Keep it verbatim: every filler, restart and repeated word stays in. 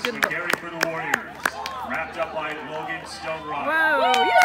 Good carry for the Warriors. Wrapped up by Logan Dimond. Whoa, yeah.